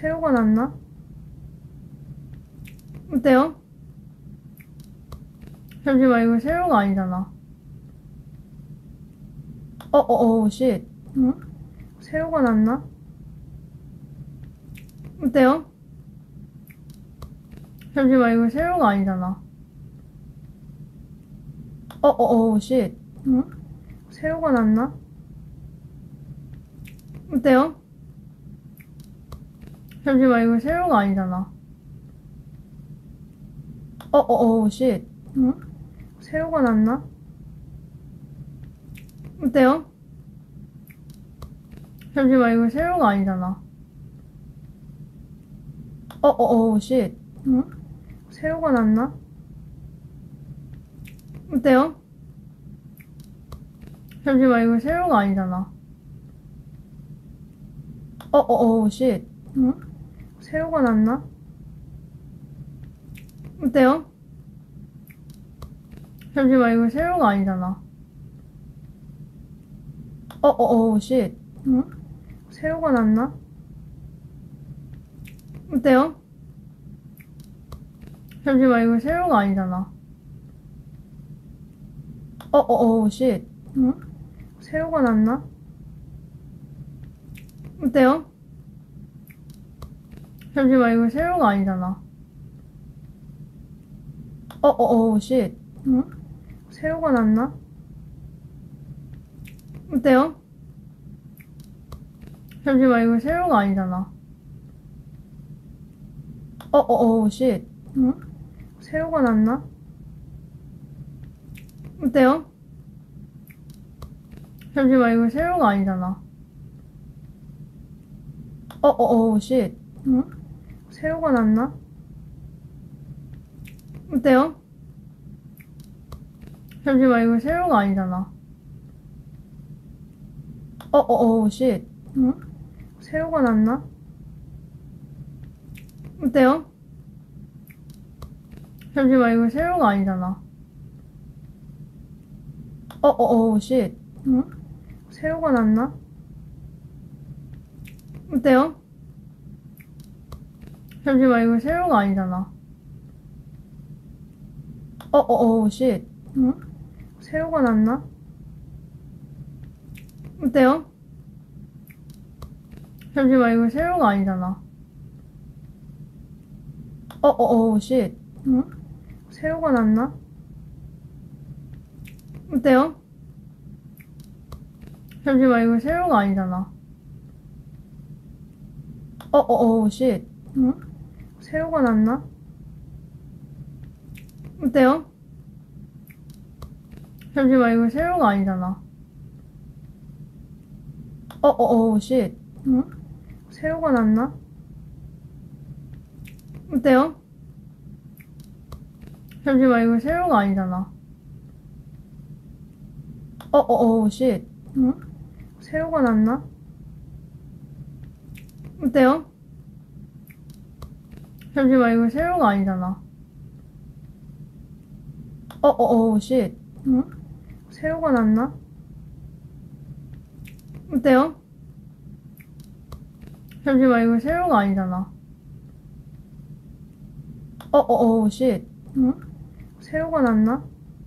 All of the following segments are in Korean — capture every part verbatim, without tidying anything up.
새우가 났나? 어때요? 잠시만, 이거 새우가 아니잖아. 어어어, 쉣. 응? 새우가 났나? 어때요? 잠시만, 이거 새우가 아니잖아. 어어어, 쉣. 응? 새우가 났나? 어때요? 잠시만, 이거 새우가 아니잖아. 어어어, 쉣. 응? 새우가 났나? 어때요? 잠시만, 이거 새우가 아니잖아. 어어어, 쉣. 응? 새우가 났나? 어때요? 잠시만, 이거 새우가 아니잖아. 어어어, 쉣. 응? 새우가 났나? 어때요? 잠시만, 이거 새우가 아니잖아. 어어어, 쉣. 응? 새우가 났나? 어때요? 잠시만, 이거 새우가 아니잖아. 어어어, 쉣. 응? 새우가 났나? 어때요? 잠시만, 이거 새우가 아니잖아. 어어어, 쉣. 응? 새우가 났나? 어때요? 잠시만, 이거 새우가 아니잖아. 어어어, 쉣. 응? 새우가 났나? 어때요? 잠시만, 이거 새우가 아니잖아. 어어어, 쉣. 응? 새우가 났나? 어때요? 잠시만, 이거 새우가 아니잖아. 어어어, 쉣. 응? 새우가 났나? 어때요? 잠시만, 이거 새우가 아니잖아. 어어어, 쉣. 응? 새우가 났나? 어때요? 잠시만, 이거 새우가 아니잖아. 어어어, 쉣. 응? 새우가 났나? 어때요? 잠시만, 이거 새우가 아니잖아. 어어어, 쉣. 응? 새우가 났나? 어때요? 잠시만, 이거 새우가 아니잖아. 어어어, 쉣. 응? 새우가 났나? 어때요? 잠시만, 이거 새우가 아니잖아. 어어어, 쉣. 응? 새우가 났나? 어때요? 잠시만, 이거 새우가 아니잖아. 어어어, 쉣. 응? 새우가 났나? 어때요? 잠시만, 이거 새우가 아니잖아. 어어어, 쉣. 응? 새우가 났나? 어때요? 잠시만, 이거 새우가 아니잖아. 어어어, 쉣. 응? 새우가 났나?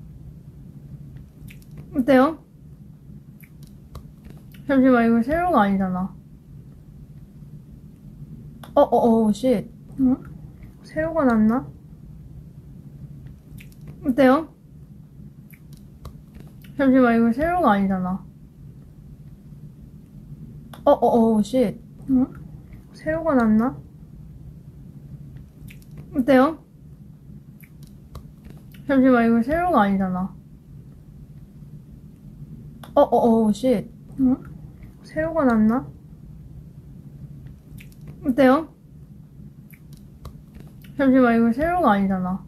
어때요? 잠시만, 이거 새우가 아니잖아. 어어어, 쉣. 응? 새우가 났나? 어때요? 잠시만, 이거 새우가 아니잖아. 어어어, 쉣. 응? 새우가 났나? 어때요? 잠시만, 이거 새우가 아니잖아. 어어어, 쉣. 응? 새우가 났나? 어때요? 잠시만, 이거 새우가 아니잖아.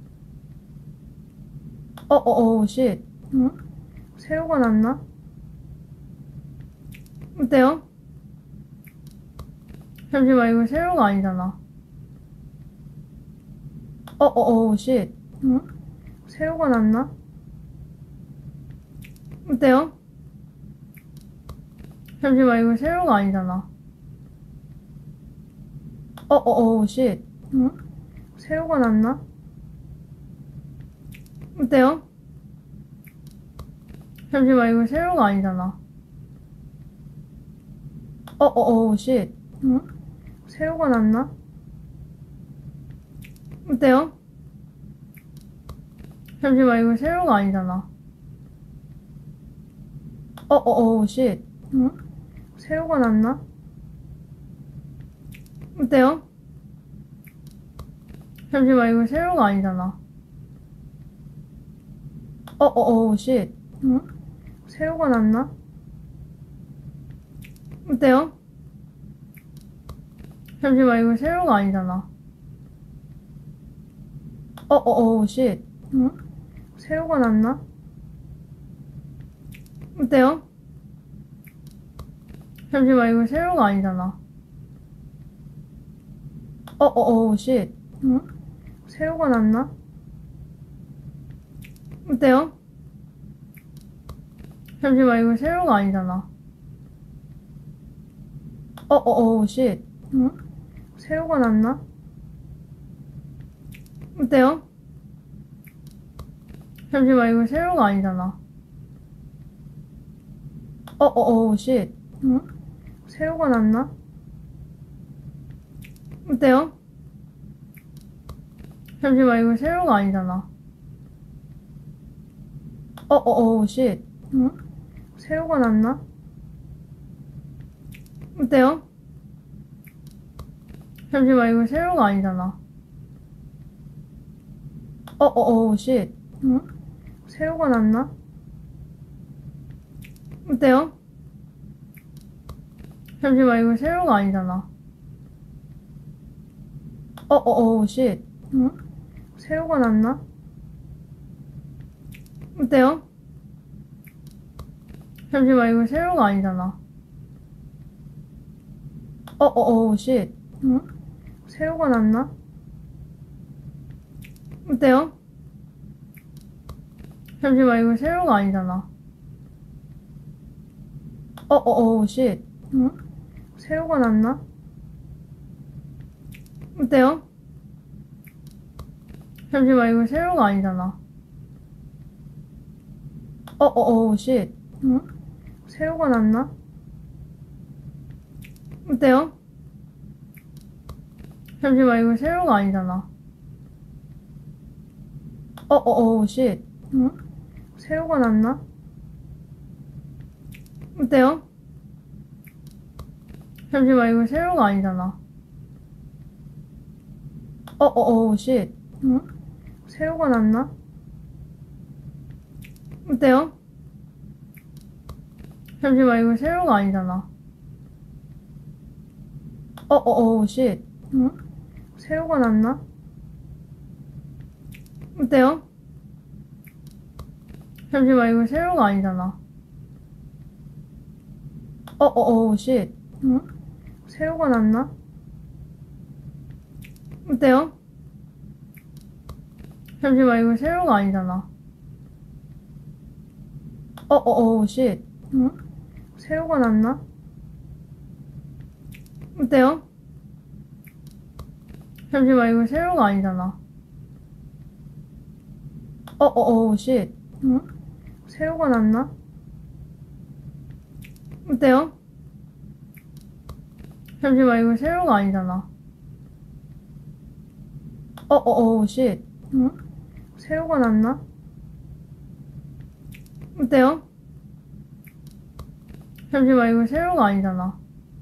어어어, 쉣. 응? 새우가 났나? 어때요? 잠시만, 이거 새우가 아니잖아. 어어어, 쉣. 응? 새우가 났나? 어때요? 잠시만, 이거 새우가 아니잖아. 어, 어, 어, 쉣. 응? 새우가 났나? 어때요? 잠시만, 이거 새우가 아니잖아. 어, 어, 어, 쉣. 응? 새우가 났나? 어때요? 잠시만, 이거 새우가 아니잖아. 어, 어, 어, 쉣. 응? 새우가 났나? 어때요? 잠시만, 이거 새우가 아니잖아. 어, 어, 어, 쉣. 응? 새우가 났나? 어때요? 잠시만, 이거 새우가 아니잖아. 어, 어, 어, 쉣. 응? 새우가 났나? 어때요? 잠시만, 이거 새우가 아니잖아. 어, 어, 어, 쉣. 응? 새우가 났나? 어때요? 잠시만, 이거 새우가 아니잖아. 어, 어, 어, 쉣. 응? 새우가 났나? 어때요? 잠시만, 이거 새우가 아니잖아. 어, 어, 어, 쉣. 응? 새우가 났나? 어때요? 잠시만, 이거 새우가 아니잖아. 어, 어, 어, 쉣. 응? 새우가 났나? 어때요? 잠시만, 이거 새우가 아니잖아. 어, 어, 어, 쉣. 응? 새우가 났나? 어때요? 잠시만, 이거 새우가 아니잖아. 어, 어, 어, 쉣. 응? 새우가 났나? 어때요? 잠시만, 이거 새우가 아니잖아. 어, 어, 어, 쉣. 응? 새우가 났나? 어때요? 잠시만, 이거 새우가 아니잖아. 어, 어, 어, 쉣. 응? 새우가 났나? 어때요? 잠시만, 이거 새우가 아니잖아. 어, 어, 어, 쉣. 응? 새우가 났나? 어때요? 잠시만, 이거 새우가 아니잖아. 어, 어, 어, 쉣. 응? 새우가 났나? 어때요? 잠시만, 이거 새우가 아니잖아. 어, 어, 어, 쉣. 응? 새우가 났나? 어때요? 잠시만, 이거 새우가 아니잖아. 어, 어, 어, 쉣. 응? 새우가 났나? 어때요? 잠시만, 이거 새우가 아니잖아. 어, 어, 어, 쉣. 응? 새우가 났나? 어때요? 잠시만, 이거 새우가 아니잖아. 어, 어, 어, 쉣. 응? 새우가 났나? 어때요? 잠시만, 이거 새우가 아니잖아. 어, 어, 어, 쉣. 응? 새우가 났나? 어때요? 잠시만, 이거 새우가 아니잖아. 어, 어, 어, 쉣. 응? 새우가 났나? 어때요? 잠시만, 이거 새우가 아니잖아.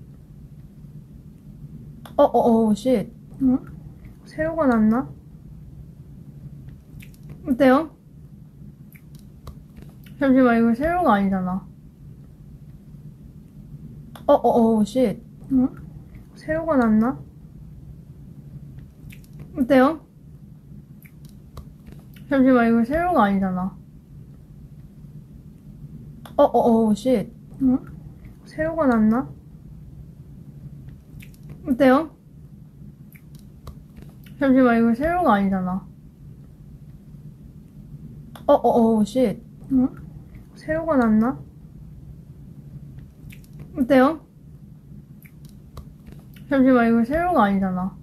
어, 어, 어, 쉣. 응? 새우가 났나? 어때요? 잠시만, 이거 새우가 아니잖아. 어, 어, 어, 쉣. 응? 새우가 났나? 어때요? 잠시만, 이거 새우가 아니잖아. 어, 어, 어, 쉣. 응? 새우가 났나? 어때요? 잠시만, 이거 새우가 아니잖아. 어, 어, 어, 쉣. 응? 새우가 났나? 어때요? 잠시만, 이거 새우가 아니잖아.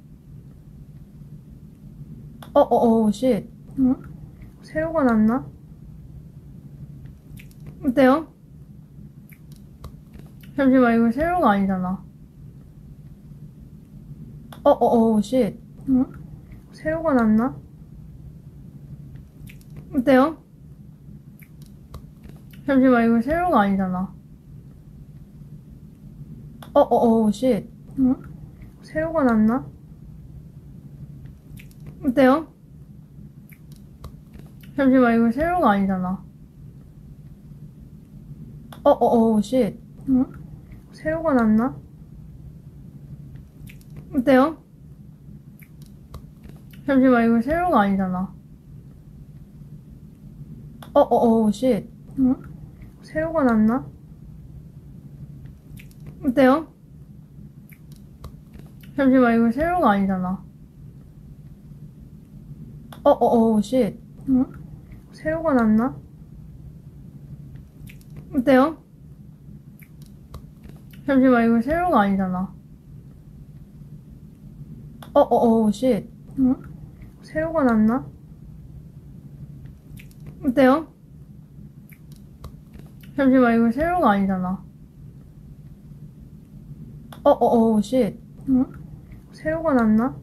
어, 어, 어, 쉣. 응? 새우가 났나? 어때요? 잠시만, 이거 새우가 아니잖아. 어, 어, 어, 쉣. 응? 새우가 났나? 어때요? 잠시만, 이거 새우가 아니잖아. 어, 어, 어, 쉣. 응? 새우가 났나? 어때요? 잠시만, 이거 새우가 아니잖아. 어, 어, 어, 쉣. 응? 새우가 났나? 어때요? 잠시만, 이거 새우가 아니잖아. 어, 어, 어, 쉣. 응? 새우가 났나? 어때요? 잠시만, 이거 새우가 아니잖아. 어, 어, 어, 쉣. 응? 새우가 났나? 어때요? 잠시만, 이거 새우가 아니잖아. 어, 어, 어, 쉣. 응? 새우가 났나? 어때요? 잠시만, 이거 새우가 아니잖아. 어, 어, 어, 쉣. 응? 새우가 났나?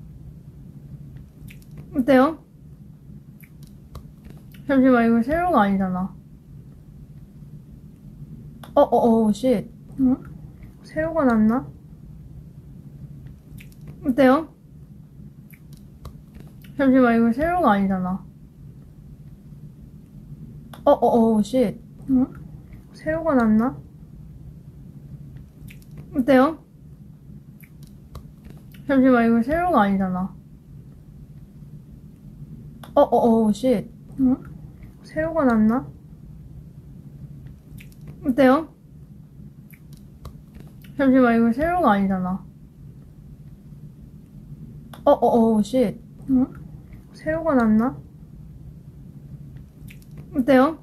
어때요? 잠시만, 이거 새우가 아니잖아. 어, 어, 어, 쉣. 응? 새우가 났나? 어때요? 잠시만, 이거 새우가 아니잖아. 어, 어, 어, 쉣. 응? 새우가 났나? 어때요? 잠시만, 이거 새우가 아니잖아. 어, 어, 어, 쉣. 응? 새우가 났나? 어때요? 잠시만, 이거 새우가 아니잖아. 어, 어, 어, 쉣. 응? 새우가 났나? 어때요?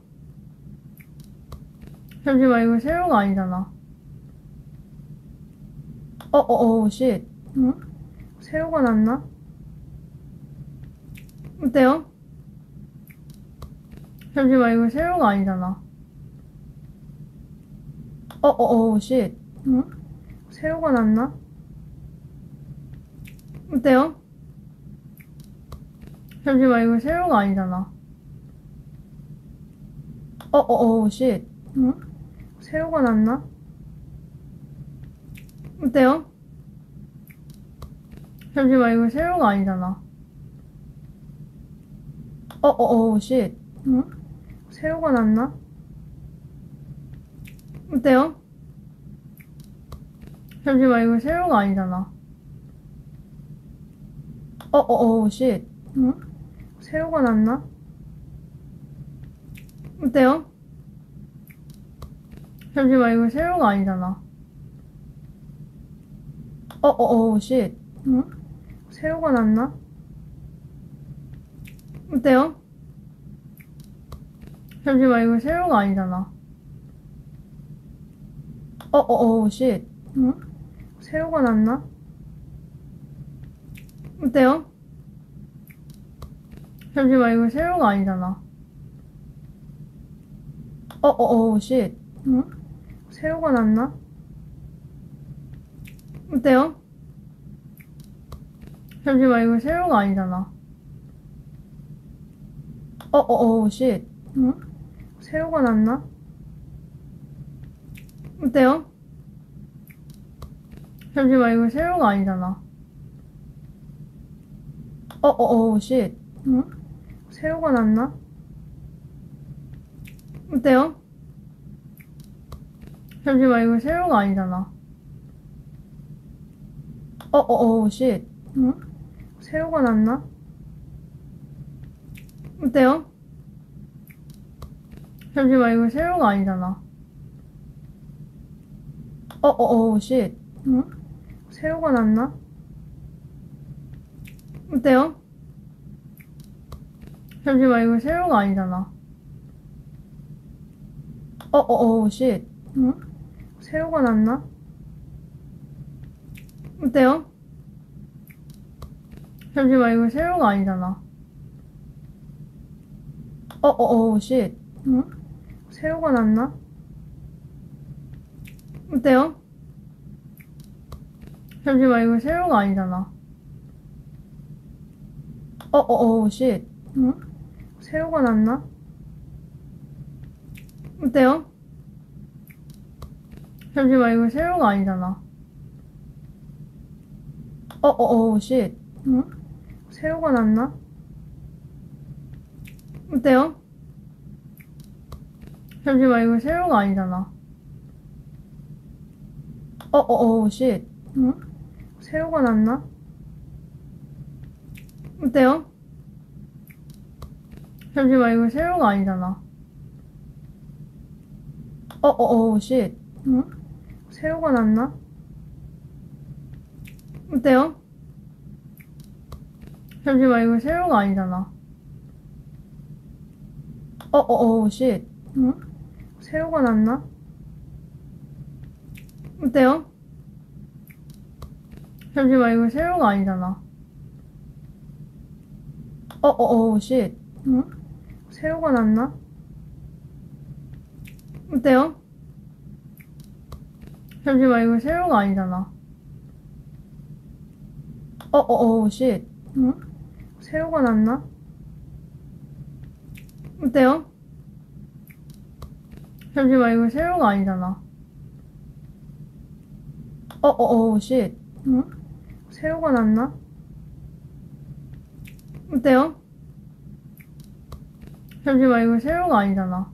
잠시만, 이거 새우가 아니잖아. 어, 어, 어, 쉣. 응? 새우가 났나? 어때요? 잠시만, 이거 새우가 아니잖아. 어, 어, 어, 쉣. 응? 새우가 났나? 어때요? 잠시만, 이거 새우가 아니잖아. 어, 어, 어, 쉣. 응? 새우가 났나? 어때요? 잠시만, 이거 새우가 아니잖아. 어, 어, 어, 쉣. 응? 새우가 났나? 어때요? 잠시만, 이거 새우가 아니잖아. 어, 어, 어, 쉣. 응? 새우가 났나? 어때요? 잠시만, 이거 새우가 아니잖아. 어, 어, 어, 쉣. 응? 새우가 났나? 어때요? 잠시만, 이거 새우가 아니잖아. 어, 어, 어, 쉣. 응? 새우가 났나? 어때요? 잠시만, 이거 새우가 아니잖아. 어, 어, 어, 쉣. 응? 새우가 났나? 어때요? 잠시만, 이거 새우가 아니잖아. 어, 어, 어, 쉣. 응? 새우가 났나? 어때요? 잠시만, 이거 새우가 아니잖아. 어, 어, 어, 쉣. 응? 새우가 났나? 어때요? 잠시만, 이거 새우가 아니잖아. 어, 어, 어, 쉣. 응? 새우가 났나? 어때요? 잠시만, 이거 새우가 아니잖아. 어, 어, 어, 쉣. 응? 새우가 났나? 어때요? 잠시만, 이거 새우가 아니잖아. 어, 어, 어, 쉣. 응? 새우가 났나? 어때요? 잠시만, 이거 새우가 아니잖아. 어어어, 쉣. 응? 새우가 났나? 어때요? 잠시만, 이거 새우가 아니잖아. 어어어, 쉣. 응? 새우가 났나? 어때요? 잠시만, 이거 새우가 아니잖아. 어어어, 쉣. 응? 새우가 났나? 어때요? 잠시만, 이거 새우가 아니잖아. 어어어, 쉣. 응? 새우가 났나? 어때요? 잠시만, 이거 새우가 아니잖아. 어어어, 쉣. 응? 새우가 났나? 어때요? 잠시만, 이거 새우가 아니잖아. 어어어, 쉣. 응? 새우가 났나? 어때요? 잠시만, 이거 새우가 아니잖아. 어어어, 쉣. 응? 새우가 났나? 어때요? 잠시만, 이거 새우가 아니잖아. 어어어, 쉣. 응? 새우가 났나? 어때요? 잠시만, 이거 새우가 아니잖아. 어어어, 쉣. 응? 새우가 났나? 어때요? 잠시만, 이거 새우가 아니잖아.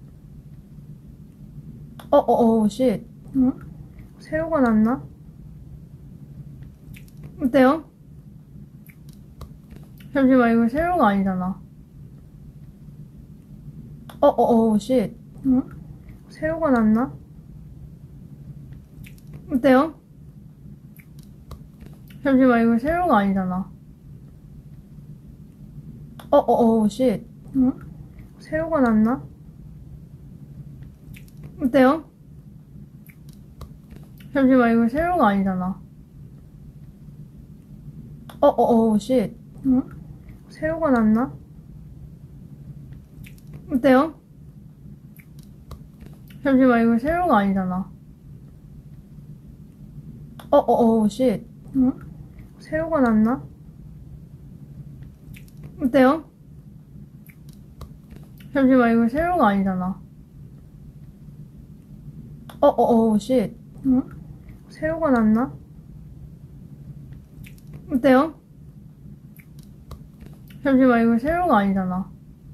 어어어, 쉣. 응? 새우가 났나? 어때요? 잠시만, 이거 새우가 아니잖아. 어어어, 쉣. 응? 새우가 났나? 어때요? 잠시만, 이거 새우가 아니잖아. 어어어, 쉣. 응? 새우가 났나? 어때요? 잠시만, 이거 새우가 아니잖아. 어어어, 쉣. 응? 새우가 났나? 어때요? 잠시만, 이거 새우가 아니잖아. 어어어, 쉣. 응? 새우가 났나? 어때요? 잠시만, 이거 새우가 아니잖아. 어어어, 쉣. 응? 새우가 났나? 어때요? 잠시만, 이거 새우가 아니잖아.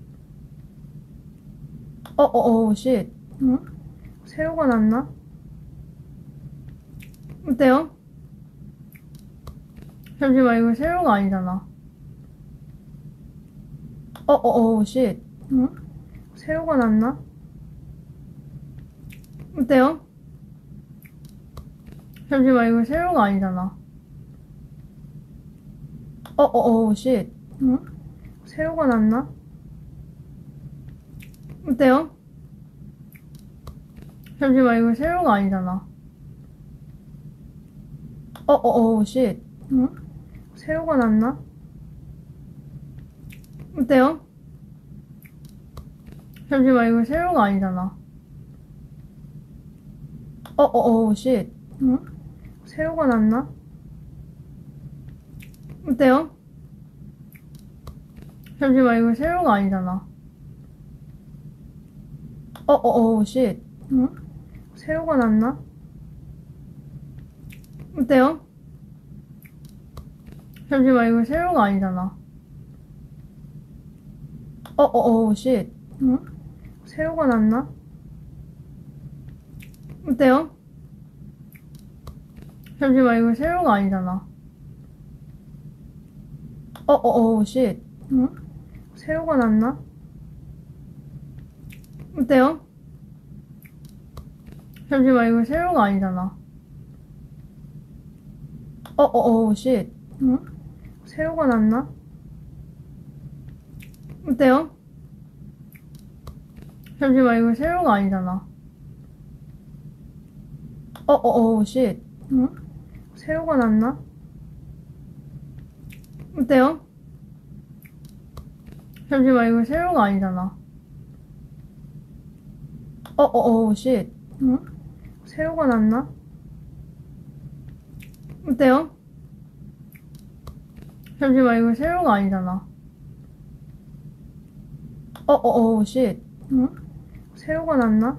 어어어, 쉣. 응? 새우가 났나? 어때요? 잠시만, 이거 새우가 아니잖아. 어어어, 쉣. 응? 새우가 났나? 어때요? 잠시만, 이거 새우가 아니잖아. 어어어, 쉣. 응? 새우가 났나? 어때요? 잠시만, 이거 새우가 아니잖아. 어어어, 쉣. 응? 새우가 났나? 어때요? 잠시만, 이거 새우가 아니잖아. 어어어, 쉣. 응? 새우가 났나? 어때요? 잠시만, 이거 새우가 아니잖아. 어어어, 쉣. 응? 새우가 났나? 어때요? 잠시만, 이거 새우가 아니잖아. 어어어, 쉣. 응? 새우가 났나? 어때요? 잠시만, 이거 새우가 아니잖아. 어어어, 쉣. 응? 새우가 났나? 어때요? 잠시만, 이거 새우가 아니잖아. 어어어, 쉣. 응? 새우가 났나? 어때요? 잠시만, 이거 새우가 아니잖아. 어어어, 쉣. 응? 새우가 났나? 어때요? 잠시만, 이거 새우가 아니잖아. 어어어, 쉣. 응? 새우가 났나? 어때요? 잠시만, 이거 새우가 아니잖아. 어어어, 쉣. 응? 새우가 났나?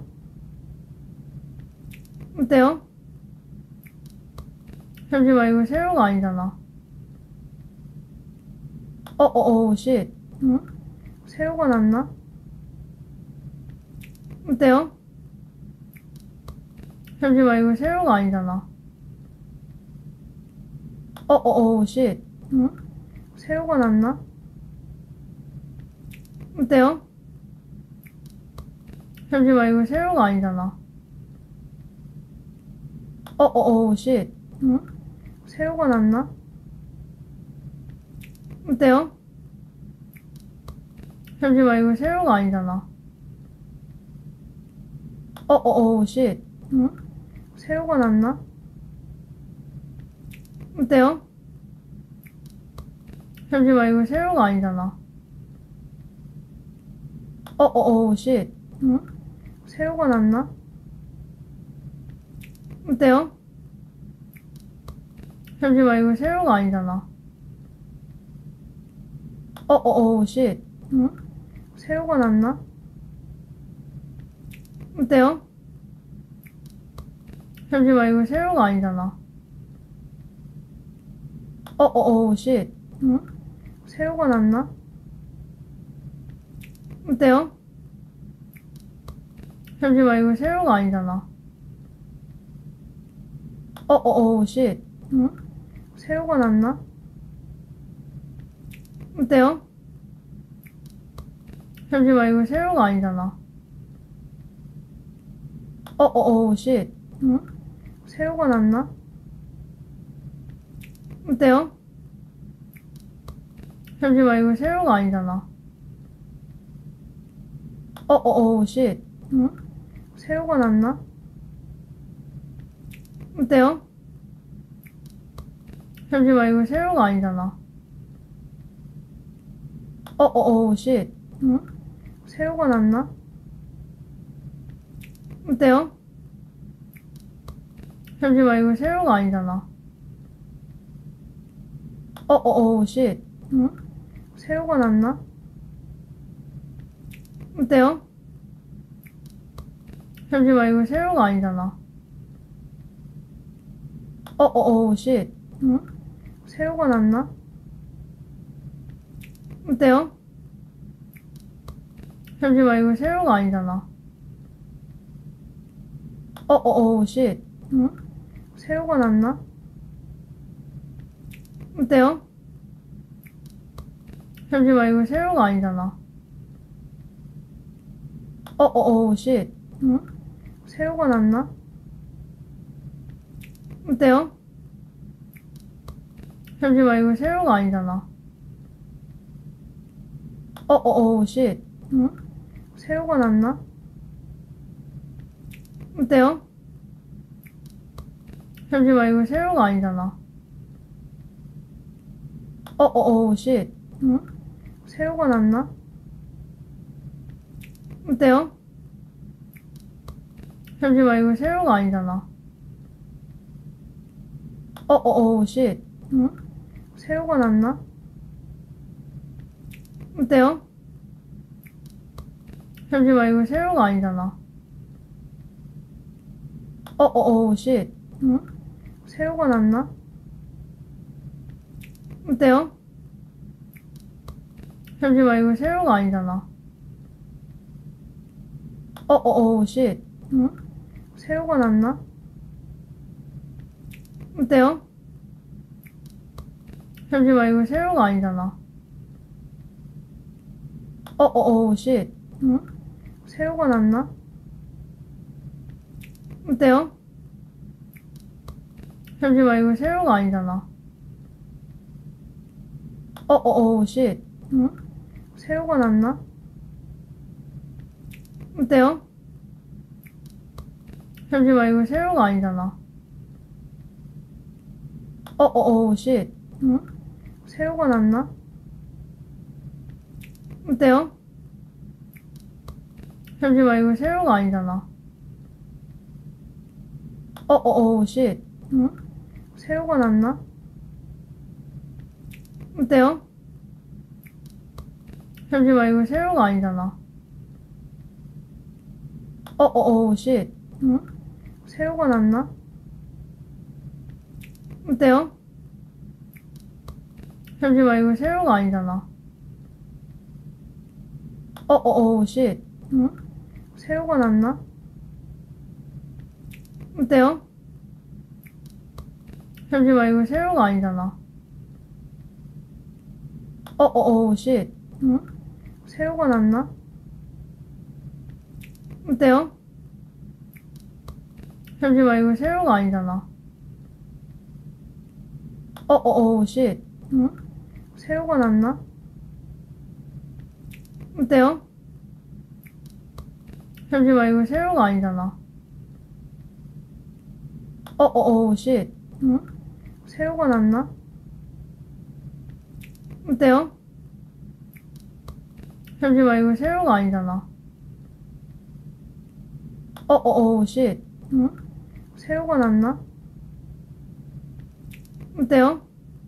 어때요? 잠시만, 이거 새우가 아니잖아. 어어어, 쉣. 응? 새우가 났나? 어때요? 잠시만, 이거 새우가 아니잖아. 어어어, 쉣. 응? 새우가 났나? 어때요? 잠시만, 이거 새우가 아니잖아. 어어어, 쉣. 응? 새우가 났나? 어때요? 잠시만, 이거 새우가 아니잖아. 어어어, 쉣. 응? 새우가 났나? 어때요? 잠시만, 이거 새우가 아니잖아. 어어어, 쉣. 응? 새우가 났나? 어때요? 잠시만, 이거 새우가 아니잖아. 어어어, 쉣. 응? 새우가 났나? 어때요? 잠시만, 이거 새우가 아니잖아. 어어어, 쉣. 응? 새우가 났나? 어때요? 잠시만, 이거 새우가 아니잖아. 어어어, 쉣. 응? 새우가 났나? 어때요? 잠시만, 이거 새우가 아니잖아. 어어어, 쉣. 응? 새우가 났나? 어때요? 잠시만, 이거 새우가 아니잖아. 어어어, 쉣. 응? 새우가 났나? 어때요? 잠시만, 이거 새우가 아니잖아. 어어어, 쉣. 응? 새우가 났나? 어때요? 잠시만, 이거 새우가 아니잖아. 어어어, 쉣. 응? 새우가 났나? 어때요? 잠시만, 이거 새우가 아니잖아. 어어어, 쉣. 응? 새우가 났나? 어때요? 잠시만, 이거 새우가 아니잖아. 어어어, 쉣. 응? 새우가 났나? 어때요? 잠시만, 이거 새우가 아니잖아. 어어어, 쉣. 응? 새우가 났나? 어때요? 잠시만, 이거 새우가 아니잖아. 어어어, 쉣. 응? 새우가 났나? 어때요? 잠시만, 이거 새우가 아니잖아. 어어어, 쉣. 응? 새우가 났나? 어때요? 잠시만, 이거 새우가 아니잖아. 어어어, 쉣. 응? 새우가 났나? 어때요? 잠시만, 이거 새우가 아니잖아. 어어어, 쉣. 응? 새우가 났나? 어때요? 잠시만, 이거 새우가 아니잖아. 어어어, 쉣. 응? 새우가 났나? 어때요? 잠시만, 이거 새우가 아니잖아. 어어어, 쉣. 응? 새우가 났나? 어때요? 잠시만, 이거 새우가 아니잖아. 어어어, 쉣. 응? 새우가 났나? 어때요? 잠시만, 이거 새우가 아니잖아. 어, 어, 어, 쉣. 응? 새우가 났나? 어때요? 잠시만, 이거 새우가 아니잖아. 어, 어, 어, 쉣. 응? 새우가 났나? 어때요? 잠시만, 이거 새우가 아니잖아. 어, 어, 어, 쉣. 응? 새우가 났나? 어때요? 잠시만, 이거 새우가 아니잖아. 어, 어, 어, 쉣. 응? 새우가 났나? 어때요? 잠시만, 이거 새우가 아니잖아. 어, 어, 어, 쉣. 응? 새우가 났나? 어때요? 잠시만, 이거 새우가 아니잖아. 어, 어, 어, 쉣. 응? 새우가 났나? 어때요? 잠시만, 이거 새우가 아니잖아. 어, 어, 어, 쉣. 응? 새우가 났나? 어때요? 잠시만, 이거 새우가 아니잖아. 어, 어, 어, 쉣. 응? 새우가 났나? 어때요?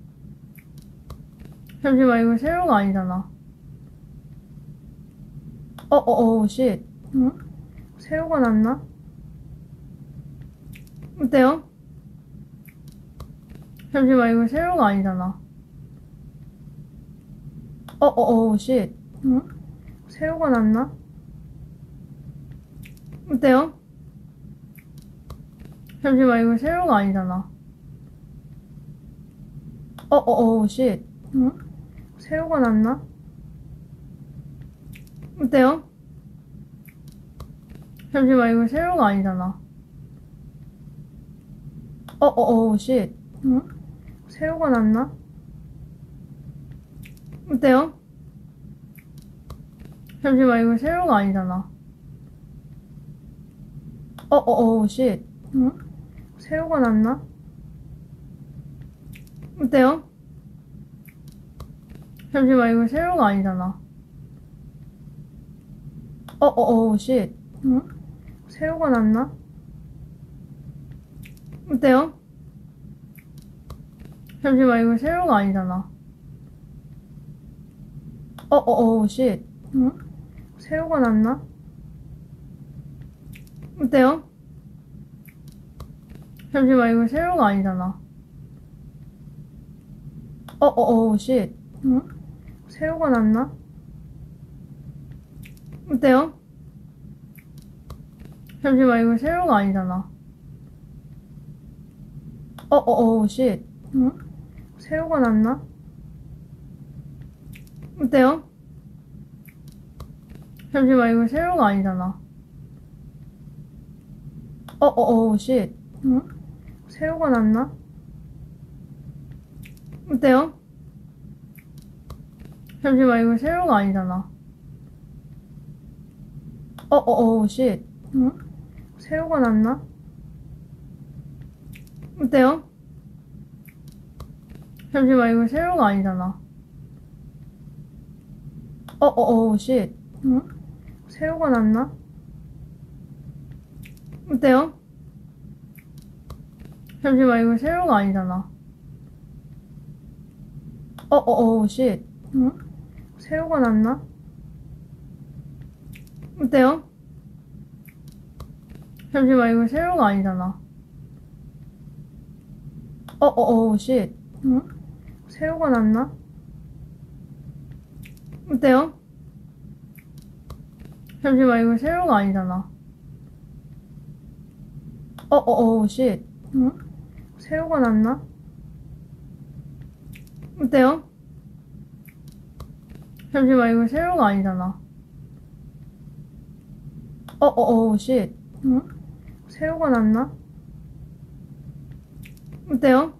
잠시만, 이거 새우가 아니잖아. 어, 어, 어, 쉣. 응? 새우가 났나? 어때요? 잠시만, 이거 새우가 아니잖아. 어, 어, 어, 쉣. 응? 새우가 났나? 어때요? 잠시만, 이거 새우가 아니잖아. 어, 어, 어, 쉣. 응? 새우가 났나? 어때요? 잠시만, 이거 새우가 아니잖아. 어, 어, 어, 쉣. 응? 새우가 났나? 어때요? 잠시만, 이거 새우가 아니잖아. 어, 어, 어, 쉣. 응? 새우가 났나? 어때요? 잠시만, 이거 새우가 아니잖아. 어, 어, 어, 쉣. 응? 새우가 났나? 어때요? 잠시만, 이거 새우가 아니잖아. 어, 어, 어, 쉣. 응? 새우가 났나? 어때요? 잠시만, 이거 새우가 아니잖아. 어, 어, 어, 쉣. 응? 새우가 났나? 어때요? 잠시만, 이거 새우가 아니잖아. 어, 어, 어, 쉣. 응? 새우가 났나? 어때요? 잠시만, 이거 새우가 아니잖아. 어, 어, 어, 쉣. 응? 새우가 났나? 어때요? 잠시만, 이거 새우가 아니잖아. 어, 어, 어, 쉣. 응? 새우가 났나? 어때요? 잠시만, 이거 새우가 아니잖아. 어, 어, 어, 쉣. 응? 새우가 났나? 어때요? 잠시만, 이거 새우가 아니잖아. 어, 어, 어, 쉣. 응? 새우가 났나? 어때요? 잠시만, 이거 새우가 아니잖아. 어, 어, 어, 쉣. 응? 새우가 났나? 어때요? 잠시만, 이거 새우가 아니잖아. 어, 어, 어, 쉣. 응? 새우가 났나? 어때요? 잠시만, 이거 새우가 아니잖아. 어, 어, 어, 쉣. 응? 새우가 났나? 어때요?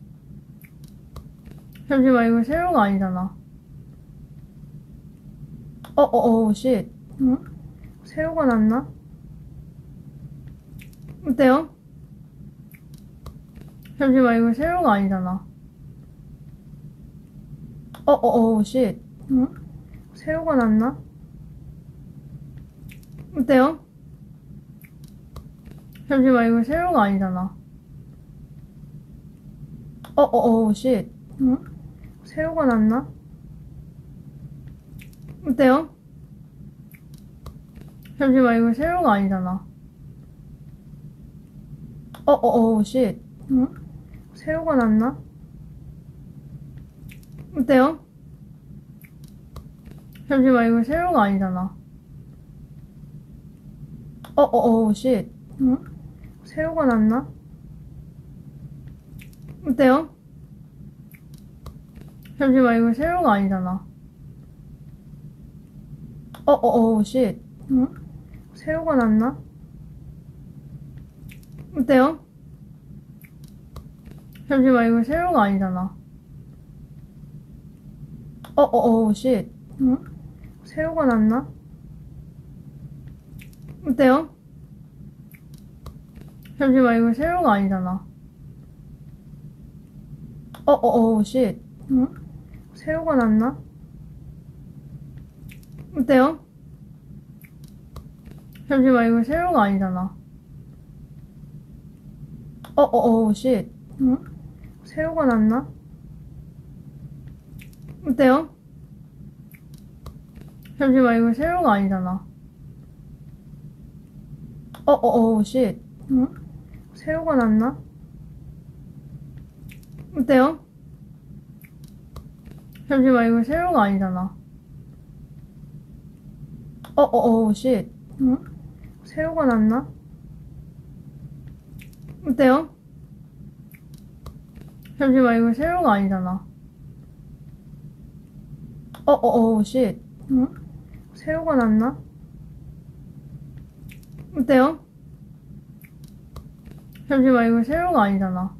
잠시만, 이거 새우가 아니잖아. 어, 어, 어, 쉣. 응? 새우가 났나? 어때요? 잠시만, 이거 새우가 아니잖아. 어, 어, 어, 쉣. 응? 새우가 났나? 어때요? 잠시만, 이거 새우가 아니잖아. 어, 어, 어, 쉣. 응? 새우가 났나? 어때요? 잠시만, 이거 새우가 아니잖아. 어, 어, 어, 쉣. 응? 새우가 났나? 어때요? 잠시만, 이거 새우가 아니잖아. 어, 어, 어, 쉣. 응? 새우가 났나? 어때요? 잠시만, 이거 새우가 아니잖아. 어, 어, 어, 쉣. 응? 새우가 났나? 어때요? 잠시만, 이거 새우가 아니잖아. 어, 어, 어, 쉣. 응? 새우가 났나? 어때요? 잠시만, 이거 새우가 아니잖아. 어, 어, 어, 쉣. 응? 새우가 났나? 어때요? 잠시만, 이거 새우가 아니잖아. 어, 어, 어, 쉣. 응? 새우가 났나? 어때요? 잠시만, 이거 새우가 아니잖아. 어, 어, 어, 쉣. 응? 새우가 났나? 어때요? 잠시만, 이거 새우가 아니잖아. 어, 어, 어, 쉣. 응? 새우가 났나? 어때요? 잠시만, 이거 새우가 아니잖아. 어, 어, 어, 쉣. 응? 새우가 났나? 어때요? 잠시만, 이거 새우가 아니잖아.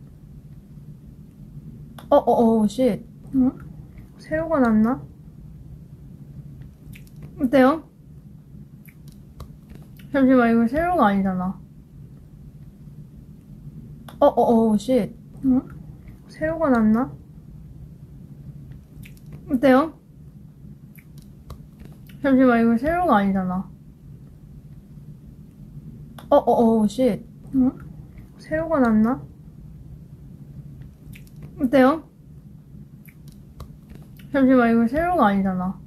어, 어, 어, 쉣. 응? 새우가 났나? 어때요? 잠시만, 이거 새우가 아니잖아. 어, 어, 어, 쉣. 응? 새우가 났나? 어때요? 잠시만, 이거 새우가 아니잖아. 어, 어, 어, 쉣. 응? 새우가 났나? 어때요? 잠시만, 이거 새우가 아니잖아.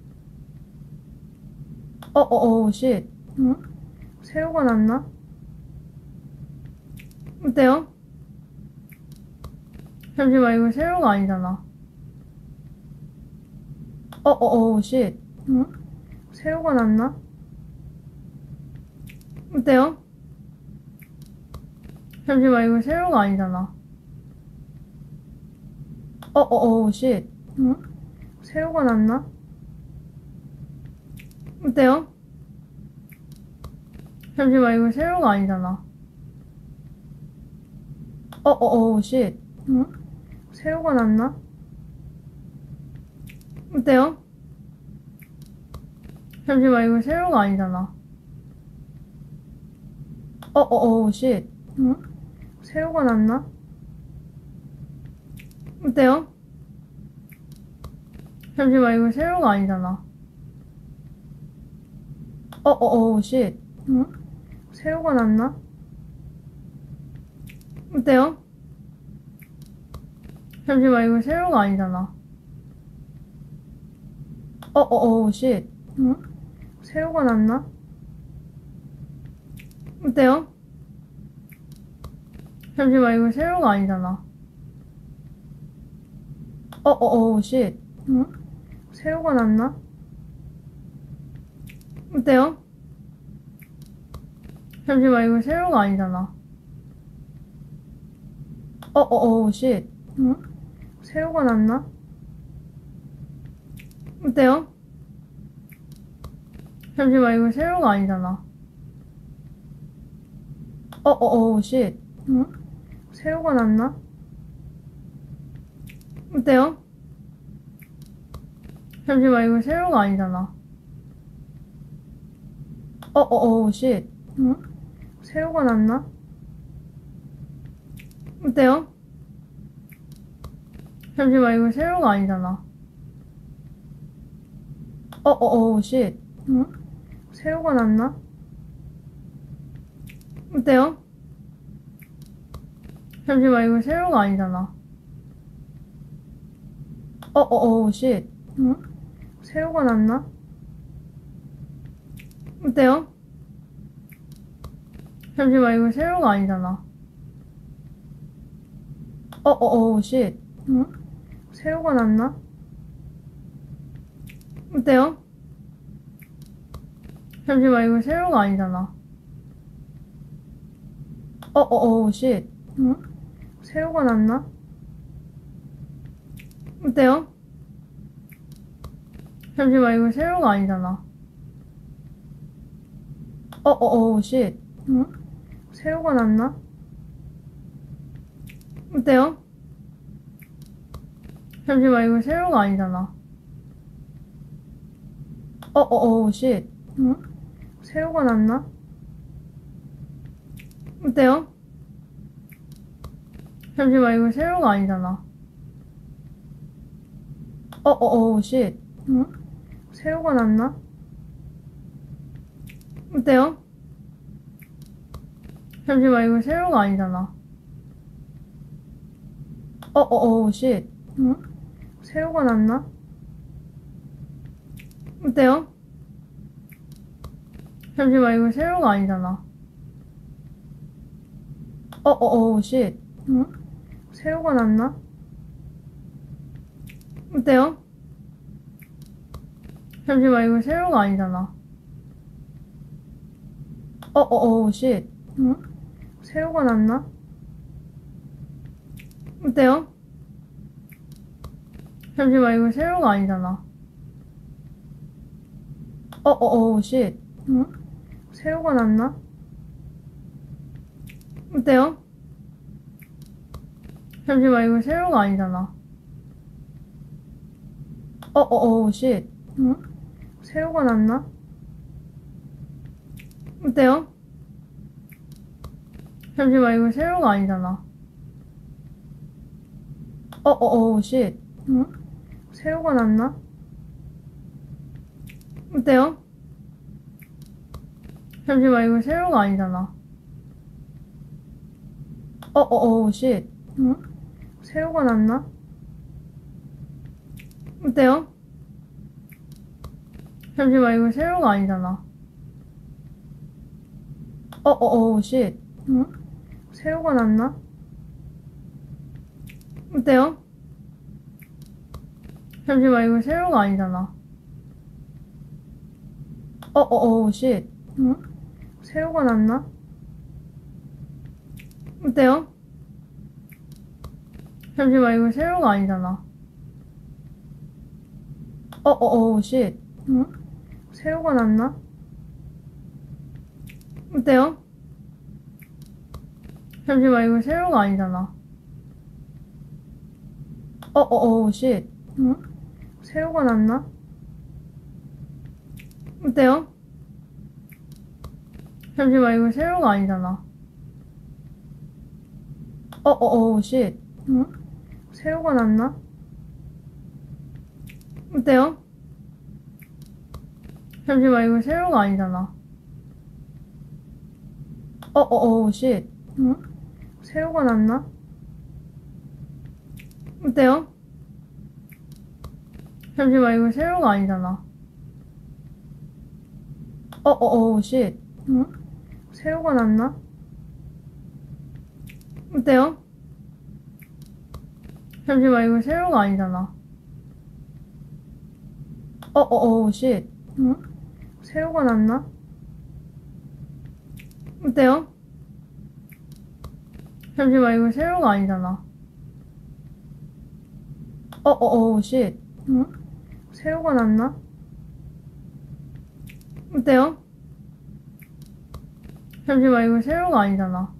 어, 어, 어, 쉣. 응? 새우가 났나? 어때요? 잠시만, 이거 새우가 아니잖아. 어, 어, 어, 쉣. 응? 새우가 났나? 어때요? 잠시만, 이거 새우가 아니잖아. 어, 어, 어, 쉣. 응? 새우가 났나? 어때요? 잠시만, 이거 새우가 아니잖아. 어, 어, 어, 쉣. 응? 새우가 났나? 어때요? 잠시만, 이거 새우가 아니잖아. 어, 어, 어, 쉣. 응? 새우가 났나? 어때요? 잠시만, 이거 새우가 아니잖아. 어, 어, 어, 쉣. 응? 새우가 났나? 어때요? 잠시만, 이거 새우가 아니잖아. 어, 어, 어, 쉣. 응? 새우가 났나? 어때요? 잠시만, 이거 새우가 아니잖아. 어, 어, 어, 쉣. 응? 새우가 났나? 어때요? 잠시만, 이거 새우가 아니잖아. 어, 어, 어, 쉣. 응? 새우가 났나? 어때요? 잠시만, 이거 새우가 아니잖아. 어, 어, 어, 쉣. 응? 새우가 났나? 어때요? 잠시만, 이거 새우가 아니잖아. 어, 어, 어, 쉣. 응? 새우가 났나? 어때요? 잠시만, 이거 새우가 아니잖아. 어어어, 쉣. 응? 새우가 났나? 어때요? 잠시만, 이거 새우가 아니잖아. 어어어, 쉣. 응? 새우가 났나? 어때요? 잠시만, 이거 새우가 아니잖아. 어어어, 쉣. 응? 새우가 났나? 어때요? 잠시만, 이거 새우가 아니잖아. 어어어, 쉣. 응? 새우가 났나? 어때요? 잠시만, 이거 새우가 아니잖아. 어어어, 쉣. 응? 새우가 났나? 어때요? 잠시만, 이거 새우가 아니잖아. 어어어, 쉣. 응? 새우가 났나? 어때요? 잠시만, 이거 새우가 아니잖아. 어어어, 쉣. 응? 새우가 났나? 어때요? 잠시만, 이거 새우가 아니잖아. 어어어, 쉣. 응? 새우가 났나? 어때요? 잠시만, 이거 새우가 아니잖아. 어어어, 쉣. 응? 새우가 났나? 어때요? 잠시만, 이거 새우가 아니잖아. 어어어, 쉣. 응? 새우가 났나? 어때요? 잠시만, 이거 새우가 아니잖아. 어어어, 쉣. 응? 새우가 났나? 어때요? 잠시만, 이거 새우가 아니잖아. 어어어, 쉣. 응? 새우가 났나? 어때요? 잠시만, 이거 새우가 아니잖아. 어어어, 쉣. 응? 새우가 났나? 어때요? 잠시만, 이거 새우가 아니잖아. 어어어, 쉣. 응? 새우가 났나? 어때요? 잠시만, 이거 새우가 아니잖아. 어어어, 쉣. 응? 새우가 났나? 어때요? 잠시만, 이거 새우가 아니잖아. 어어어, 쉣. 응? 새우가 났나? 어때요? 잠시만, 이거 새우가 아니잖아. 어어어, 쉣. 응? 새우가 났나? 어때요? 잠시만, 이거 새우가 아니잖아. 어어어, 쉣. 응? 새우가 났나? 어때요? 잠시만, 이거 새우가 아니잖아. 어어어, 쉣. 응? 새우가 났나? 어때요? 잠시만, 이거 새우가 아니잖아. 어어어, 쉣. 응? 새우가 났나? 어때요? 잠시만, 이거 새우가 아니잖아. 어어어, 쉣. 응? 새우가 났나? 어때요? 잠시만, 이거 새우가 아니잖아. 어어어, 쉣. 응? 새우가 났나? 어때요? 잠시만, 이거 새우가 아니잖아. 어어어, 쉣. 응? 새우가 났나? 어때요? 잠시만, 이거 새우가 아니잖아.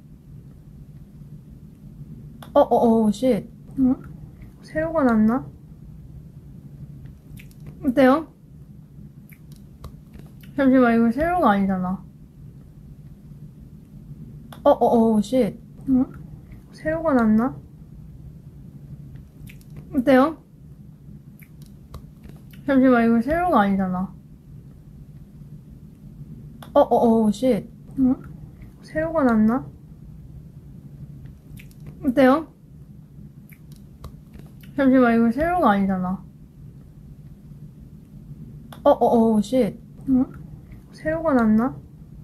어어어, 쉣. 응? 새우가 났나? 어때요? 잠시만, 이거 새우가 아니잖아. 어어어, 쉣. 응? 새우가 났나? 어때요? 잠시만, 이거 새우가 아니잖아. 어어어, 쉣. 응? 새우가 났나? 어때요? 잠시만, 이거 새우가 아니잖아. 어어어, 쉣. 응? 새우가 났나?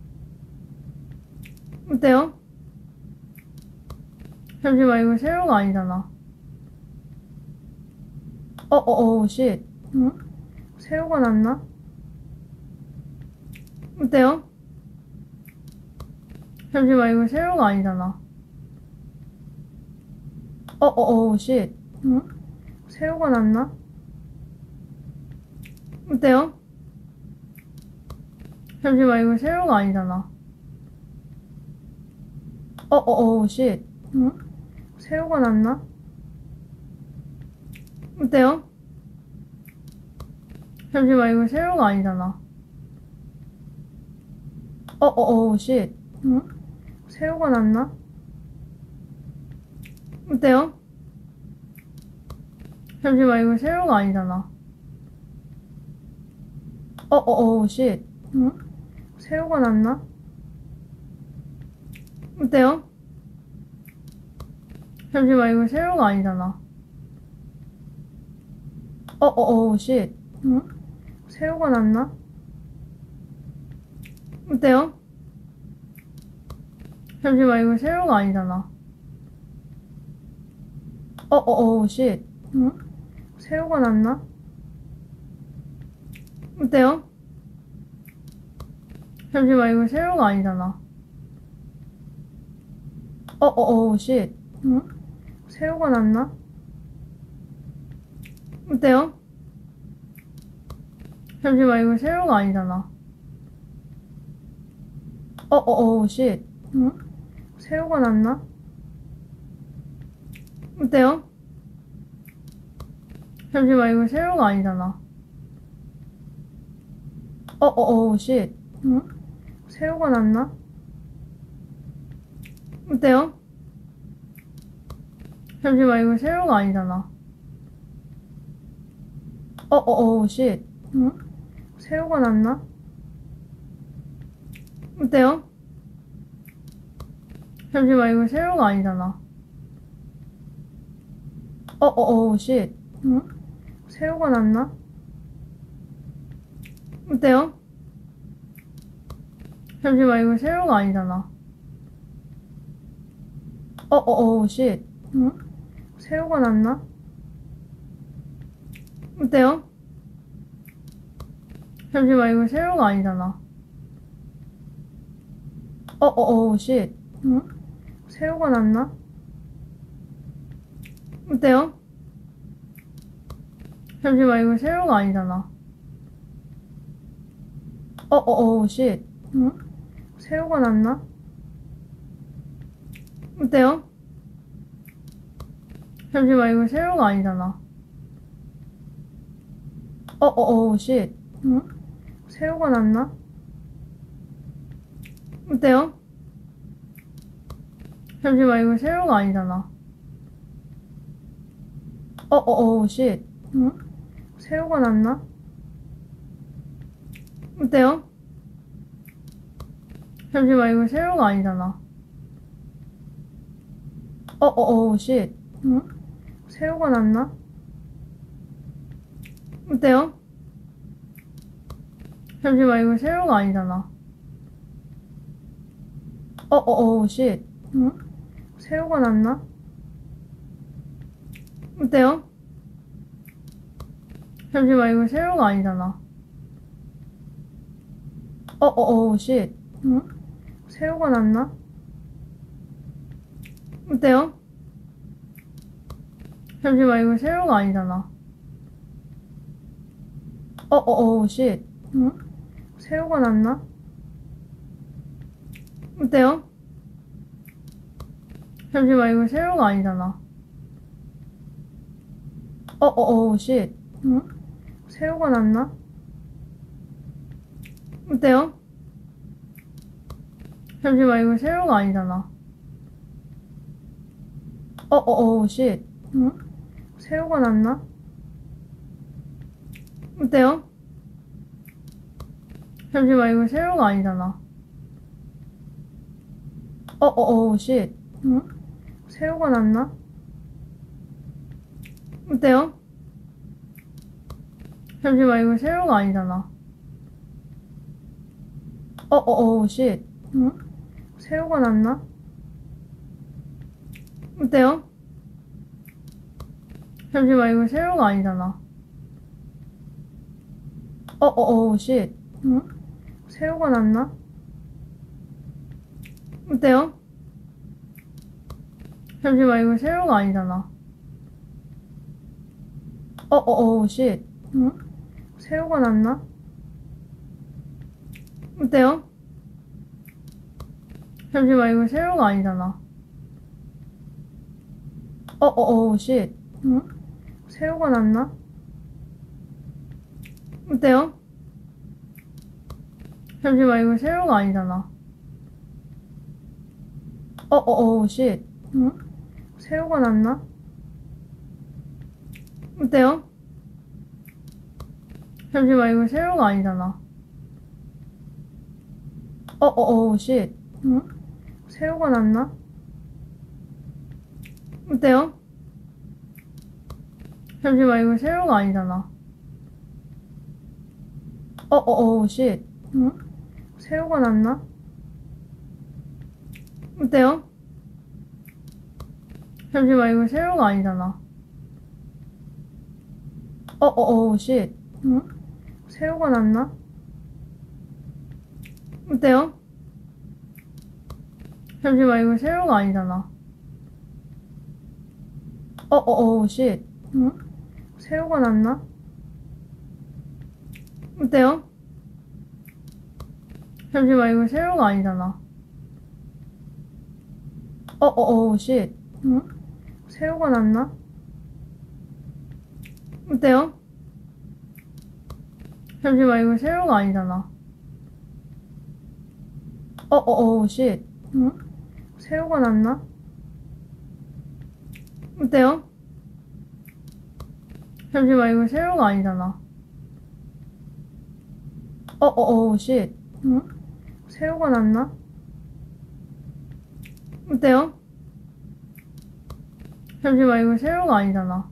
어때요? 잠시만, 이거 새우가 아니잖아. 어어어, 쉣. 응? 새우가 났나? 어때요? 잠시만, 이거 새우가 아니잖아. 어어어, 쉣. 응? 새우가 났나? 어때요? 잠시만, 이거 새우가 아니잖아. 어어어, 쉣. 응? 새우가 났나? 어때요? 잠시만, 이거 새우가 아니잖아. 어어어, 쉣. 응? 새우가 났나? 어때요? 잠시만, 이거 새우가 아니잖아. 어어어, 쉣. 응? 새우가 났나? 어때요? 잠시만, 이거 새우가 아니잖아. 어어어, 쉣. 응? 새우가 났나? 어때요? 잠시만, 이거 새우가 아니잖아. 어어어, 쉣. 응? 새우가 났나? 어때요? 잠시만, 이거 새우가 아니잖아. 어어어, 쉣. 응? 새우가 났나? 어때요? 잠시만, 이거 새우가 아니잖아. 어어어, 쉣. 응? 새우가 났나? 어때요? 잠시만, 이거 새우가 아니잖아. 어어어, 쉣. 응? 새우가 났나? 어때요? 잠시만, 이거 새우가 아니잖아. 어어어, 쉣. 응? 새우가 났나? 어때요? 잠시만, 이거 새우가 아니잖아. 어어어, 쉣. 응? 새우가 났나? 어때요? 잠시만, 이거 새우가 아니잖아. 어어어, 쉣. 응? 새우가 났나? 어때요? 잠시만, 이거 새우가 아니잖아. 어어어, 쉣. 응? 새우가 났나? 어때요? 잠시만, 이거 새우가 아니잖아. 어어어, 쉣. 응? 새우가 났나? 어때요? 잠시만, 이거 새우가 아니잖아. 어어어, 쉣. 응? 새우가 났나? 어때요? 잠시만, 이거 새우가 아니잖아. 어어어, 쉣. 응? 새우가 났나? 어때요? 잠시만, 이거 새우가 아니잖아. 어어어, 쉣. 응? 새우가 났나? 어때요? 잠시만, 이거 새우가 아니잖아. 어어어, 쉣. 응? 새우가 났나? 어때요? 잠시만, 이거 새우가 아니잖아. 어어어, 쉣. 응? 새우가 났나? 어때요? 잠시만, 이거 새우가 아니잖아. 어어어, 쉣. 응? 새우가 났나? 어때요? 잠시만, 이거 새우가 아니잖아. 어어어, 쉣. 응? 새우가 났나? 어때요? 잠시만, 이거 새우가 아니잖아. 어, 어, 어, 쉣. 응? 새우가 났나? 어때요? 잠시만, 이거 새우가 아니잖아. 어, 어, 어, 쉣. 응? 새우가 났나? 어때요? 잠시만, 이거 새우가 아니잖아. 어, 어, 어, 쉣. 응? 새우가 났나? 어때요? 잠시만, 이거 새우가 아니잖아. 어, 어, 어, 쉣. 응? 새우가 났나? 어때요? 잠시만, 이거 새우가 아니잖아. 어, 어, 어, 쉣. 응? 새우가 났나? 어때요? 잠시만, 이거 새우가 아니잖아. 어, 어, 어, 쉣. 응? 새우가 났나? 어때요? 잠시만, 이거 새우가 아니잖아. 어, 어, 어, 쉣. 응? 새우가 났나? 어때요? 잠시만, 이거 새우가 아니잖아. 어, 어, 어, 쉣. 응? 새우가 났나? 어때요? 잠시만, 이거 새우가 아니잖아. 어, 어, 어, 쉣. 응? 새우가 났나? 어때요? 잠시만, 이거 새우가 아니잖아. 어, 어, 어, 쉣. 응? 새우가 났나? 어때요? 잠시만, 이거 새우가 아니잖아. 어, 어, 어, 쉣. 응? 새우가 났나? 어때요? 잠시만, 이거 새우가 아니잖아. 어, 어, 어, 쉣. 응? 새우가 났나? 어때요? 잠시만, 이거 새우가 아니잖아. 어, 어, 어, 쉣. 응? 새우가 났나? 어때요? 잠시만, 이거 새우가 아니잖아. 어, 어, 어, 쉣. 응? 새우가 났나? 어때요? 잠시만, 이거 새우가 아니잖아.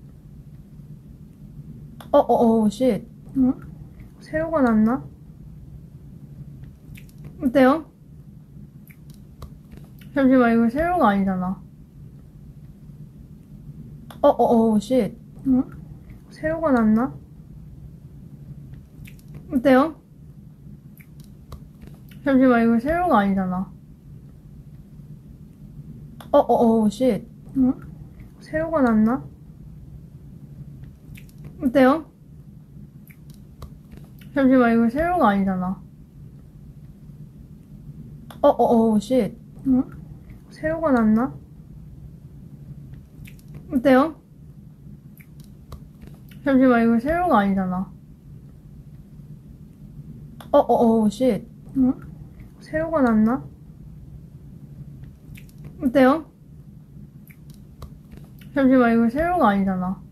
어, 어, 어, 쉣. 응? 새우가 났나? 어때요? 잠시만, 이거 새우가 아니잖아. 어, 어, 어, 쉣. 응? 새우가 났나? 어때요? 잠시만, 이거 새우가 아니잖아. 어, 어, 어, 쉣. 응? 새우가 났나? 어때요? 잠시만, 이거 새우가 아니잖아. 어, 어, 어, 쉣. 응? 새우가 났나? 어때요? 잠시만, 이거 새우가 아니잖아. 어, 어, 어, 쉣. 응? 새우가 났나? 어때요? 잠시만, 이거 새우가 아니잖아.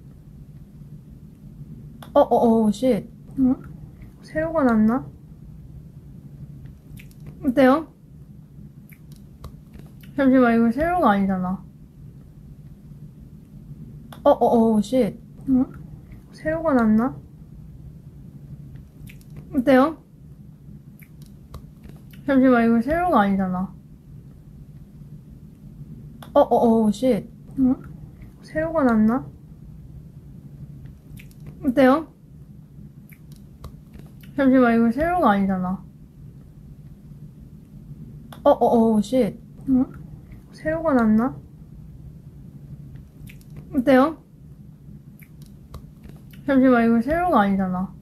어, 어, 어, 쉣. 응? 새우가 났나? 어때요? 잠시만, 이거 새우가 아니잖아. 어, 어, 어, 쉣. 응? 새우가 났나? 어때요? 잠시만, 이거 새우가 아니잖아. 어, 어, 어, 쉣. 응? 새우가 났나? 어때요? 잠시만, 이거 새우가 아니잖아. 어, 어, 어, 쉣. 응? 새우가 났나? 어때요? 잠시만, 이거 새우가 아니잖아.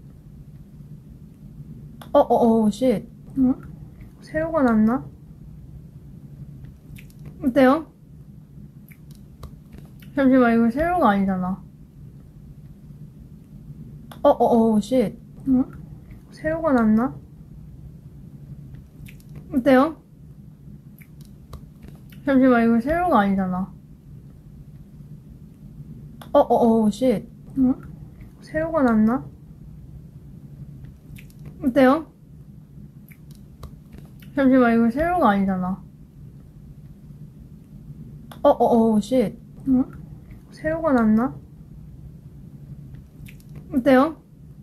어, 어, 어, 쉣. 응? 새우가 났나? 어때요? 잠시만, 이거 새우가 아니잖아. 어, 어, 어, 쉣. 응? 새우가 났나? 어때요? 잠시만, 이거 새우가 아니잖아. 어, 어, 어, 쉣. 응? 새우가 났나? 어때요? 잠시만, 이거 새우가 아니잖아. 어, 어, 어, 쉣. 응? 새우가 났나? 어때요?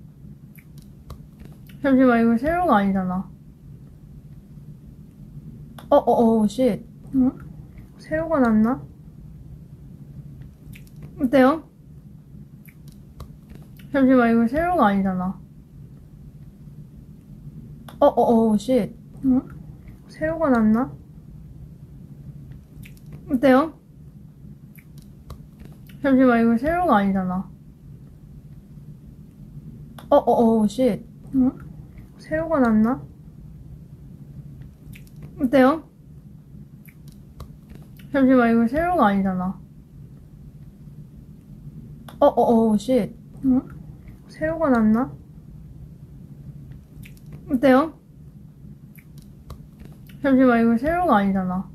잠시만, 이거 새우가 아니잖아. 어, 어, 어, 쉣. 응? 새우가 났나? 어때요? 잠시만, 이거 새우가 아니잖아. 어, 어, 어, 쉣. 응? 새우가 났나? 어때요? 잠시만, 이거 새우가 아니잖아. 어, 어, 어, 쉣. 응? 새우가 났나? 어때요? 잠시만, 이거 새우가 아니잖아. 어, 어, 어, 쉣. 응? 새우가 났나? 어때요? 잠시만, 이거 새우가 아니잖아.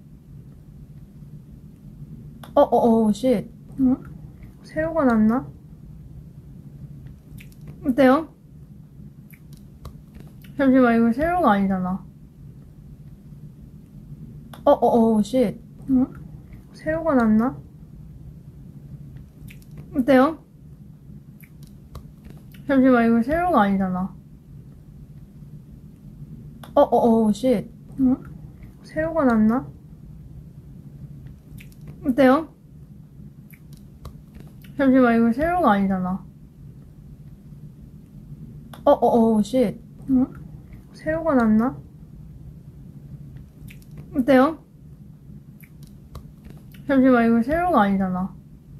어, 어, 어, 쉣. 응? 새우가 났나? 어때요? 잠시만, 이거 새우가 아니잖아. 어, 어, 어, 쉣. 응? 새우가 났나? 어때요? 잠시만, 이거 새우가 아니잖아. 어, 어, 어, 쉣. 응? 새우가 났나? 어때요? 잠시만, 이거 새우가 아니잖아. 어, 어, 어, 쉣. 응? 새우가 났나? 어때요? 잠시만, 이거 새우가 아니잖아.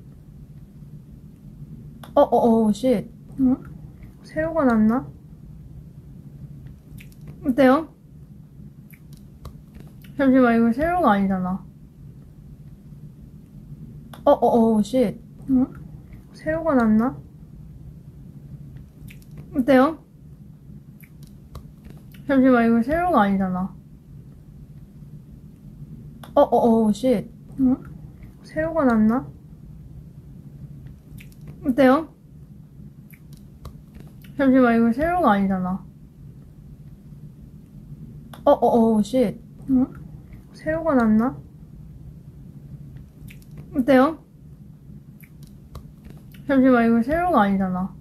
어, 어, 어, 쉣. 응? 새우가 났나? 어때요? 잠시만, 이거 새우가 아니잖아. 어, 어, 어, 쉣. 응? 새우가 났나? 어때요? 잠시만, 이거 새우가 아니잖아. 어, 어, 어, 쉣. 응? 새우가 났나? 어때요? 잠시만, 이거 새우가 아니잖아. 어, 어, 어, 쉣. 응? 새우가 났나? 어때요? 잠시만, 이거 새우가 아니잖아.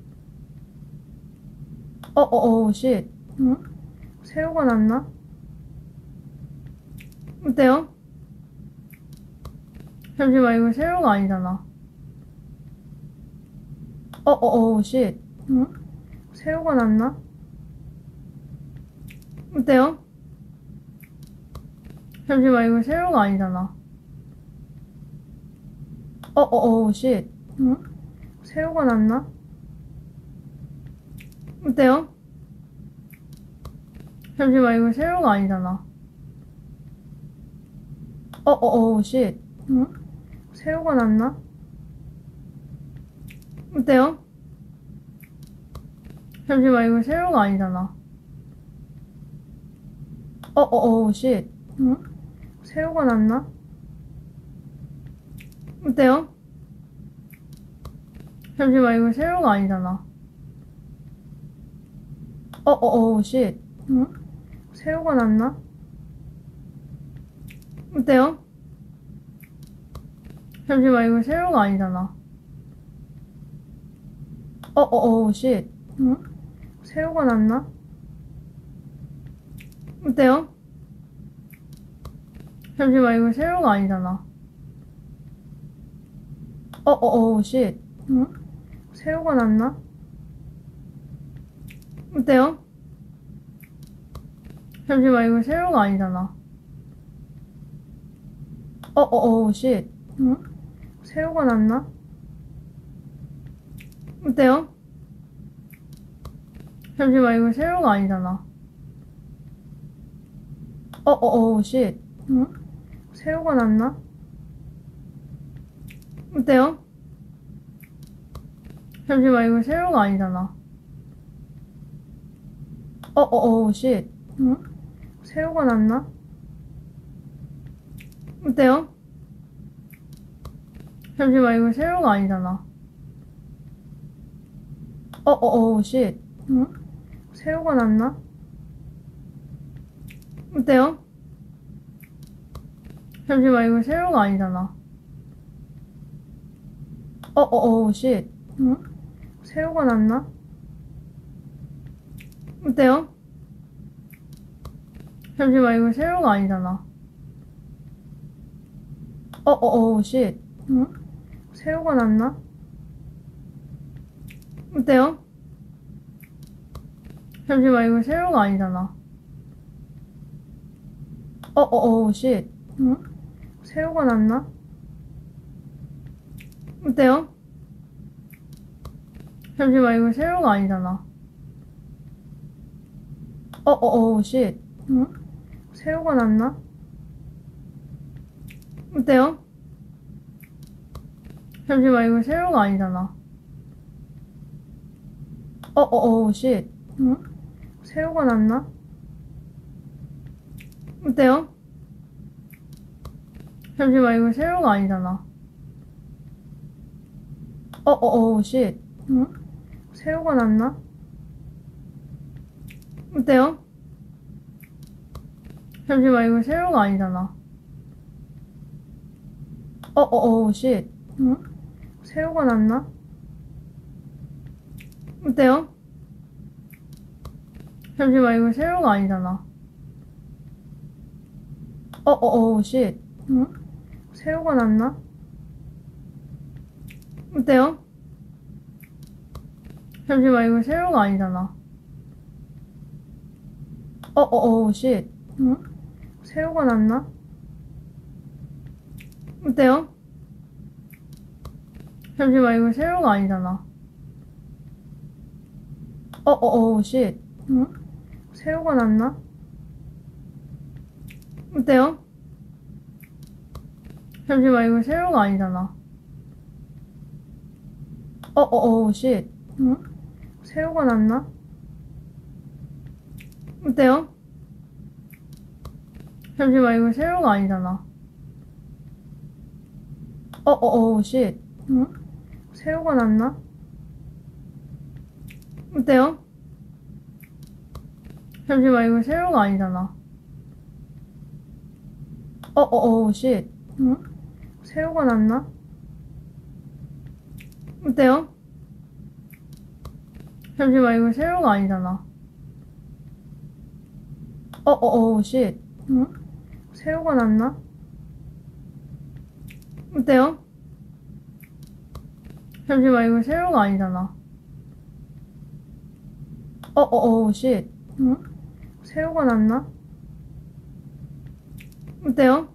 어, 어, 어, 쉣. 응? 새우가 났나? 어때요? 잠시만, 이거 새우가 아니잖아. 어, 어, 어, 쉣. 응? 새우가 났나? 어때요? 잠시만, 이거 새우가 아니잖아. 어, 어, 어, 쉣. 응? 새우가 났나? 어때요? 잠시만, 이거 새우가 아니잖아. 어, 어, 어, 쉣. 응? 새우가 났나? 어때요? 잠시만, 이거 새우가 아니잖아. 어, 어, 어, 쉣. 응? 새우가 났나? 어때요? 잠시만, 이거 새우가 아니잖아. 어, 어, 어, 쉣. 응? 새우가 났나? 어때요? 잠시만, 이거 새우가 아니잖아. 어, 어, 어, 쉣. 응? 새우가 났나? 어때요? 잠시만, 이거 새우가 아니잖아. 어, 어, 어, 쉣. 응? 새우가 났나? 어때요? 잠시만, 이거 새우가 아니잖아. 어, 어, 어, 쉣. 응? 새우가 났나? 어때요? 잠시만, 이거 새우가 아니잖아. 어, 어, 어, 쉣. 응? 새우가 났나? 어때요? 잠시만, 이거 새우가 아니잖아. 어, 어, 어, 쉣. 응? 새우가 났나? 어때요? 잠시만, 이거 새우가 아니잖아. 어어어, 쉣. 응? 새우가 났나? 어때요? 잠시만, 이거 새우가 아니잖아. 어어어, 쉣. 응? 새우가 났나? 어때요? 잠시만, 이거 새우가 아니잖아. 어어어, 쉣. 응? 새우가 났나? 어때요? 잠시만, 이거 새우가 아니잖아. 어어어, 쉣. 응? 새우가 났나? 어때요? 잠시만, 이거 새우가 아니잖아. 어어어, 쉣. 응? 새우가 났나? 어때요? 잠시만, 이거 새우가 아니잖아. 어어어, 쉣. 응? 새우가 났나? 어때요? 잠시만, 이거 새우가 아니잖아. 어어어, 쉣. 응? 새우가 났나? 어때요? 잠시만, 이거 새우가 아니잖아. 어어어, 쉣. 응? 새우가 났나? 어때요? 잠시만, 이거 새우가 아니잖아. 어어어, 쉣. 응? 새우가 났나? 어때요? 잠시만, 이거 새우가 아니잖아. 어어어, 쉣. 응? 새우가 났나? 어때요? 잠시만, 이거 새우가 아니잖아. 어어어, 쉣. 응? 새우가 났나? 어때요? 잠시만, 이거 새우가 아니잖아. 어어어, 쉣. 응? 새우가 났나? 어때요? 잠시만, 이거 새우가 아니잖아. 어어어, 쉣. 응? 새우가 났나? 어때요? 잠시만, 이거 새우가 아니잖아. 어어어, 쉣. 응? 새우가 났나? 어때요? 잠시만, 이거 새우가 아니잖아. 어어어, 쉣. 응? 새우가 났나? 어때요? 잠시만, 이거 새우가 아니잖아. 어어어, 쉣. 응? 새우가 났나? 어때요?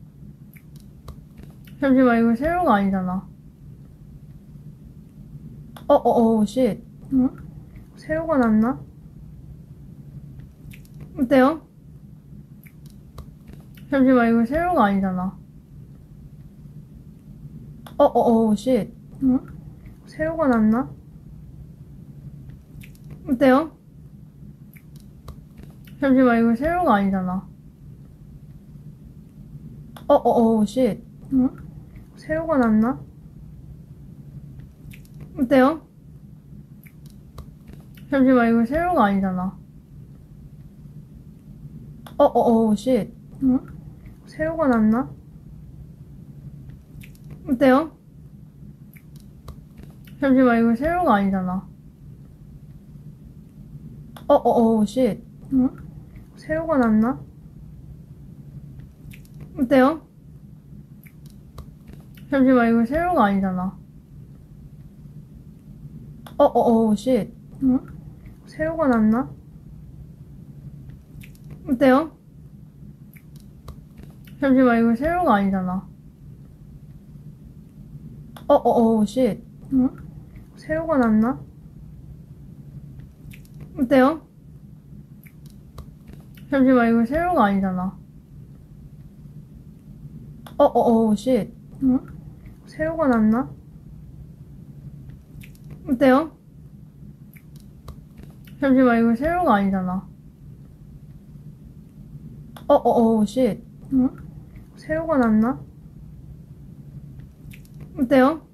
잠시만, 이거 새우가 아니잖아. 어어어, 쉣. 응? 새우가 났나? 어때요? 잠시만, 이거 새우가 아니잖아. 어어어, 쉣. 응? 새우가 났나? 어때요? 잠시만, 이거 새우가 아니잖아. 어어어, 쉣. 응? 새우가 났나? 어때요? 잠시만, 이거 새우가 아니잖아. 어어어, 쉣. 응? 새우가 났나? 어때요? 잠시만, 이거 새우가 아니잖아. 어어어, 쉣. 응? 새우가 났나? 어때요? 잠시만, 이거 새우가 아니잖아. 어어어, 쉣. 응? 새우가 났나? 어때요? 잠시만, 이거 새우가 아니잖아. 어어어, 쉣. 응? 새우가 났나? 어때요? 잠시만, 이거 새우가 아니잖아. 어어어, 쉣. 응? 새우가 났나? 어때요? 잠시만, 이거 새우가 아니잖아. 어어어, 쉣. 응? 새우가 낫나? 어때요?